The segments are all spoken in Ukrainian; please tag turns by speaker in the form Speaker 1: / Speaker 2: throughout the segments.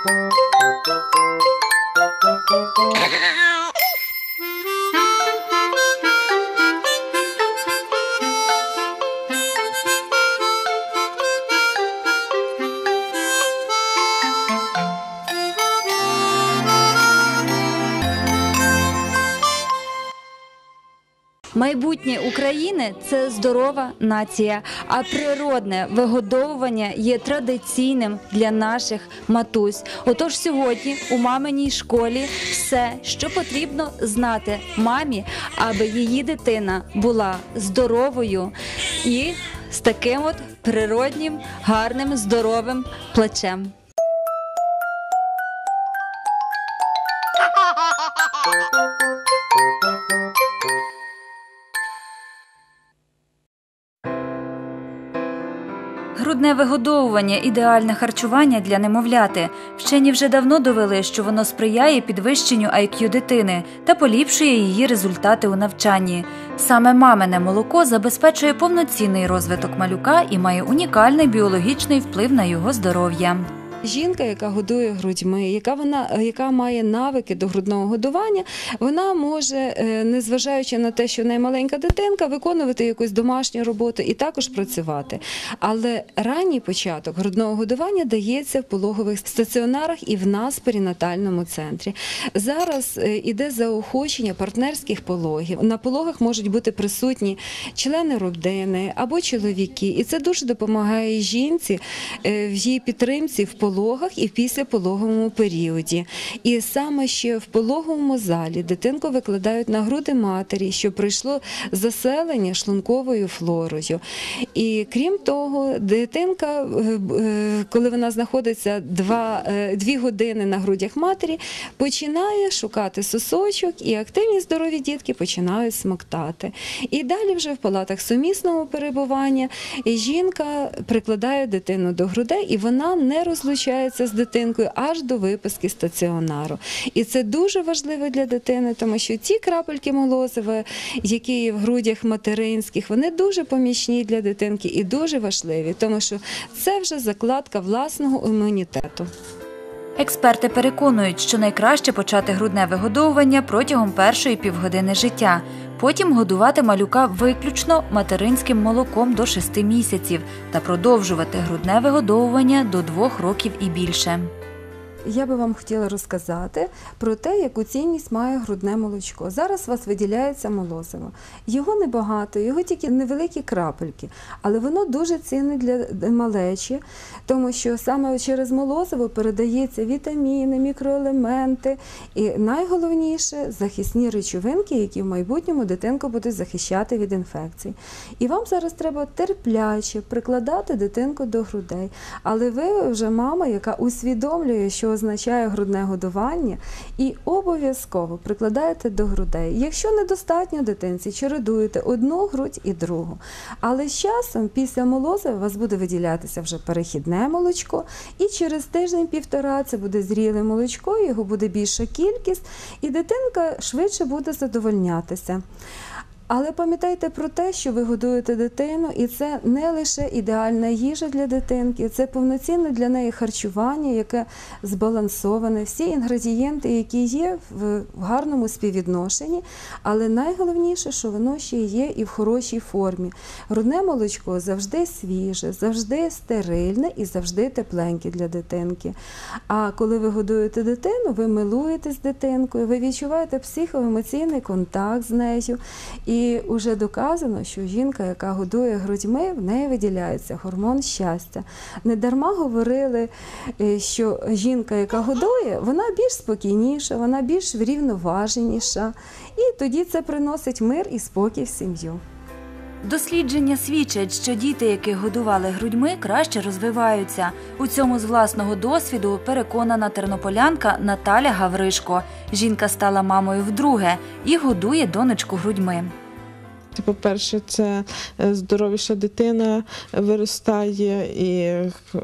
Speaker 1: Майбутнє України – це здорова нація, а природне вигодовування є традиційним для наших матусь. Отож сьогодні у маминій школі все, що потрібно знати мамі, аби її дитина була здоровою і з таким от природнім, гарним, здоровим плечем. Грудне вигодовування – ідеальне харчування для немовляти. Вчені вже давно довели, що воно сприяє підвищенню IQ дитини та поліпшує її результати у навчанні. Саме мамине молоко забезпечує повноцінний розвиток малюка і має унікальний біологічний вплив на його здоров'я.
Speaker 2: Жінка, яка годує грудьми, яка має навики до грудного годування, вона може, незважаючи на те, що в неї маленька дитинка, виконувати якусь домашню роботу і також працювати. Але ранній початок грудного годування дається в пологових стаціонарах і в нас в перинатальному центрі. Зараз іде заохочення партнерських пологів. На пологах можуть бути присутні члени родини або чоловіки. І це дуже допомагає жінці в її підтримці в пологах і в післяпологовому періоді. І саме ще в пологовому залі дитинку викладають на груди матері, щоб пройшло заселення шлунковою флорою. І крім того, дитинка, коли вона знаходиться 2 години на грудях матері, починає шукати сосочок, і активні здорові дітки починають смоктати. І далі вже в палатах сумісного перебування жінка прикладає дитину до грудей, і вона не розлучається з дитинкою аж до виписки з стаціонару. І це дуже важливо для дитини, тому що ті крапельки молозива, які є в грудях материнських, вони дуже помічні для дитинки і дуже важливі, тому що це вже закладка власного імунітету.
Speaker 1: Експерти переконують, що найкраще почати грудне вигодовування протягом першої півгодини життя. Потім годувати малюка виключно материнським молоком до 6 місяців та продовжувати грудне вигодовування до 2 років і більше.
Speaker 2: Я би вам хотіла розказати про те, яку цінність має грудне молочко. Зараз у вас виділяється молозиво. Його небагато, його тільки невеликі крапельки, але воно дуже цінне для малечі, тому що саме через молозиво передаються вітаміни, мікроелементи і найголовніше – захисні речовинки, які в майбутньому дитинку будуть захищати від інфекцій. І вам зараз треба терпляче прикладати дитинку до грудей. Але ви вже мама, яка усвідомлює, що означає грудне годування, і обов'язково прикладаєте до грудей. Якщо недостатньо дитинці, чередуєте одну грудь і другу. Але з часом, після молозива, у вас буде виділятися вже перехідне молочко, і через тиждень-півтора це буде зріле молочко, його буде більша кількість, і дитинка швидше буде задовольнятися. Але пам'ятайте про те, що ви годуєте дитину, і це не лише ідеальна їжа для дитинки, це повноцінне для неї харчування, яке збалансоване, всі інгредієнти, які є в гарному співвідношенні, але найголовніше, що воно ще є і в хорошій формі. Грудне молочко завжди свіже, завжди стерильне і завжди тепленьке для дитинки. А коли ви годуєте дитину, ви милуєтесь дитинкою, ви відчуваєте психоемоційний контакт з нею. І вже доказано, що жінка, яка годує грудьми, в неї виділяється гормон щастя. Недарма говорили, що жінка, яка годує, вона більш спокійніша, вона більш врівноваженіша. І тоді це приносить мир і спокій в сім'ю.
Speaker 1: Дослідження свідчать, що діти, яких годували грудьми, краще розвиваються. У цьому з власного досвіду переконана тернополянка Наталя Гавришко. Жінка стала мамою вдруге і годує донечку грудьми.
Speaker 3: По-перше, це здоровіша дитина виростає, і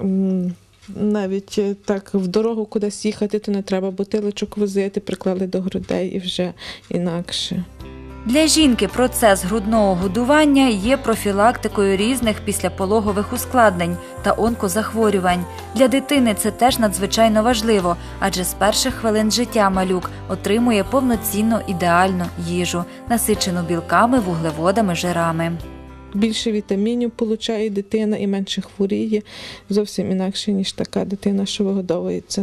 Speaker 3: навіть так в дорогу кудись їхати, то не треба бутилочок возити, приклали до грудей і вже інакше.
Speaker 1: Для жінки процес грудного годування є профілактикою різних післяпологових ускладнень та онкозахворювань. Для дитини це теж надзвичайно важливо, адже з перших хвилин життя малюк отримує повноцінну ідеальну їжу, насичену білками, вуглеводами, жирами.
Speaker 3: Більше вітамінів отримує дитина і менше хворіє. Зовсім інакше, ніж така дитина, що вигодовується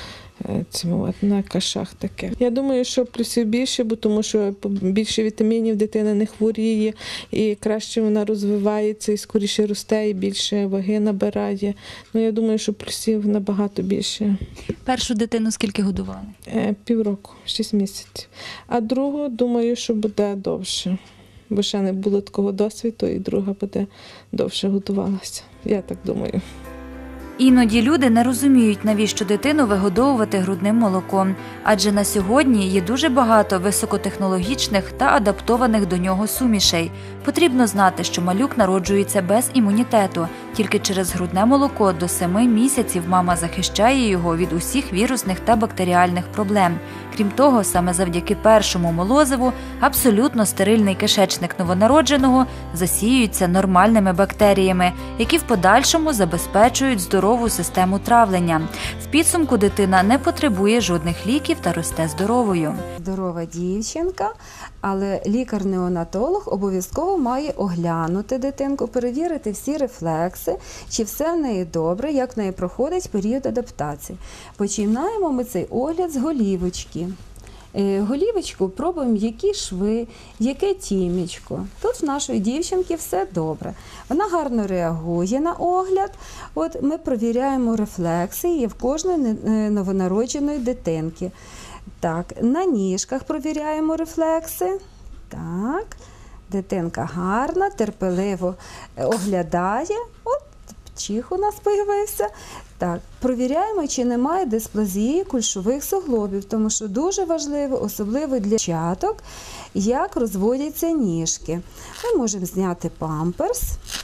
Speaker 3: на кашах таке. Я думаю, що плюсів більше, бо тому що більше вітамінів дитина не хворіє, і краще вона розвивається, і скоріше росте, і більше ваги набирає. Ну, я думаю, що плюсів набагато більше.
Speaker 1: Першу дитину скільки годували?
Speaker 3: Півроку, 6 місяців. А другу, думаю, що буде довше. Бо ще не було такого досвіду, і друга буде довше готувалася. Я так думаю.
Speaker 1: Іноді люди не розуміють, навіщо дитину вигодовувати грудним молоком, адже на сьогодні є дуже багато високотехнологічних та адаптованих до нього сумішей. Потрібно знати, що малюк народжується без імунітету. Тільки через грудне молоко до 7 місяців мама захищає його від усіх вірусних та бактеріальних проблем. Крім того, саме завдяки першому молозиву абсолютно стерильний кишечник новонародженого засіюється нормальними бактеріями, які в подальшому забезпечують здорову систему травлення. В підсумку дитина не потребує жодних ліків та росте здоровою.
Speaker 2: Здорова дівчинка, але лікар-неонатолог обов'язково має оглянути дитинку, перевірити всі рефлекси, чи все в неї добре, як в неї проходить період адаптації. Починаємо ми цей огляд з голівочки. Голівочку пробуємо, які шви, яке тімечко. Тут в нашої дівчинки все добре. Вона гарно реагує на огляд. От ми перевіряємо рефлекси, є в кожної новонародженої дитинки. Так, на ніжках перевіряємо рефлекси. Так, дитинка гарна, терпеливо оглядає. От чих у нас з'явився. Так, провіряємо, чи немає дисплазії кульшових суглобів, тому що дуже важливо, особливо для дівчаток, як розводяться ніжки. Ми можемо зняти памперс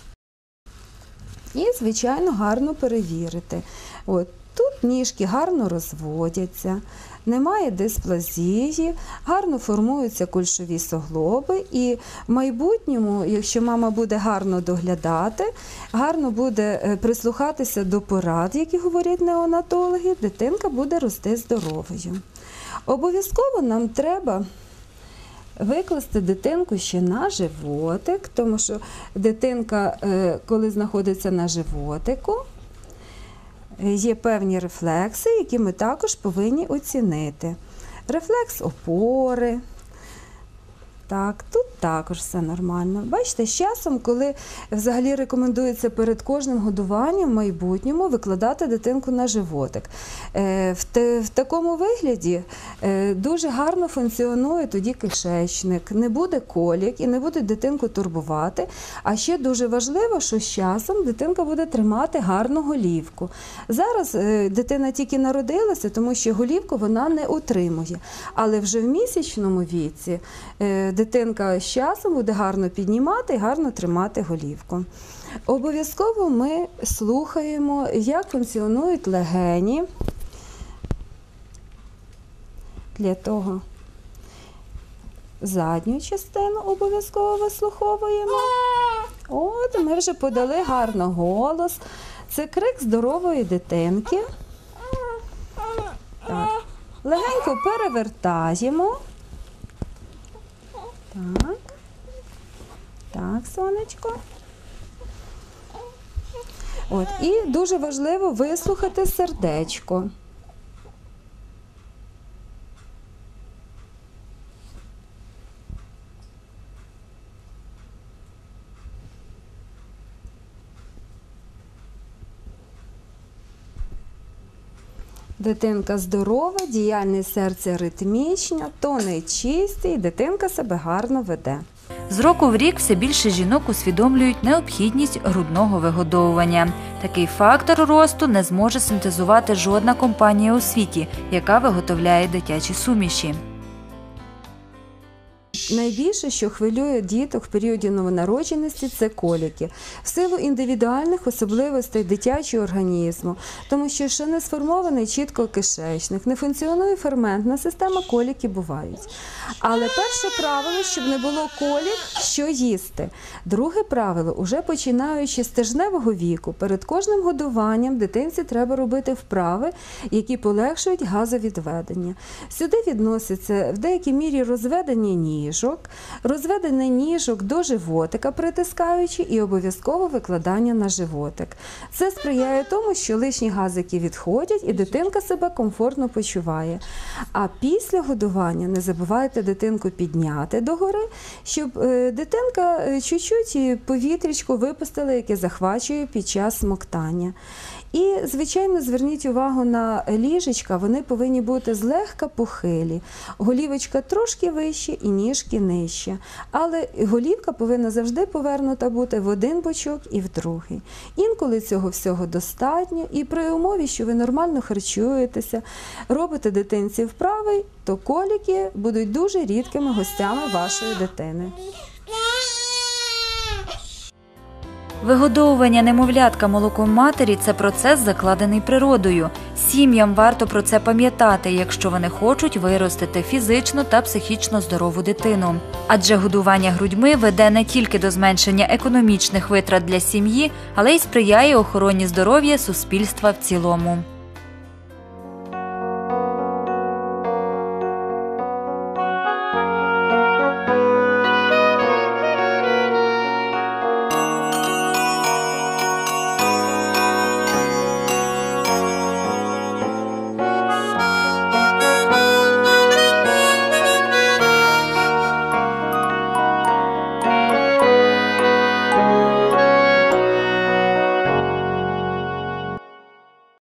Speaker 2: і, звичайно, гарно перевірити. От, тут ніжки гарно розводяться, немає дисплазії, гарно формуються кульшові суглоби, і в майбутньому, якщо мама буде гарно доглядати, гарно буде прислухатися до порад, які говорять неонатологи, дитинка буде рости здоровою. Обов'язково нам треба викласти дитинку ще на животик, тому що дитинка, коли знаходиться на животику, є певні рефлекси, які ми також повинні оцінити. Рефлекс опори. Так, тут також все нормально. Бачите, з часом, коли взагалі рекомендується перед кожним годуванням в майбутньому викладати дитинку на животик. В такому вигляді дуже гарно функціонує тоді кишечник, не буде колік і не буде дитинку турбувати. А ще дуже важливо, що з часом дитинка буде тримати гарну голівку. Зараз дитина тільки народилася, тому що голівку вона не утримує. Але вже в місячному віці дитинка з часом буде гарно піднімати і гарно тримати голівку. Обов'язково ми слухаємо, як функціонують легені. Для того задню частину обов'язково вислуховуємо. От, ми вже подали гарно голос. Це крик здорової дитинки. Так. Легенько перевертаємо. Так, так, сонечко. От, і дуже важливо вислухати сердечко. Дитинка здорова, діяльність серця ритмічна, тони чисті, і дитинка себе гарно веде.
Speaker 1: З року в рік все більше жінок усвідомлюють необхідність грудного вигодовування. Такий фактор росту не зможе синтезувати жодна компанія у світі, яка виготовляє дитячі суміші.
Speaker 2: найбільше, що хвилює діток в періоді новонародженості, це коліки. В силу індивідуальних особливостей дитячого організму, тому що ще не сформований чітко кишечник, не функціонує ферментна система, коліки бувають. Але перше правило, щоб не було колік, що їсти. Друге правило, уже починаючи з тижневого віку, перед кожним годуванням дитинці треба робити вправи, які полегшують газовідведення. Сюди відноситься в деякій мірі розведення ніжок до животика притискаючи і обов'язково викладання на животик. Це сприяє тому, що лишні газики відходять і дитинка себе комфортно почуває. А після годування не забувайте дитинку підняти догори, щоб дитинка чуть-чуть повітрячко випустила, яке захвачує під час смоктання. І, звичайно, зверніть увагу на ліжечка, вони повинні бути злегка похилі. Голівочка трошки вище і ніжки нижче. Але голівка повинна завжди повернута бути в один бочок і в другий. Інколи цього всього достатньо, і при умові, що ви нормально харчуєтеся, робите дитинці вправи, то коліки будуть дуже рідкими гостями вашої дитини.
Speaker 1: Вигодовування немовлятка молоком матері – це процес, закладений природою. Сім'ям варто про це пам'ятати, якщо вони хочуть виростити фізично та психічно здорову дитину. Адже годування грудьми веде не тільки до зменшення економічних витрат для сім'ї, але й сприяє охороні здоров'я суспільства в цілому.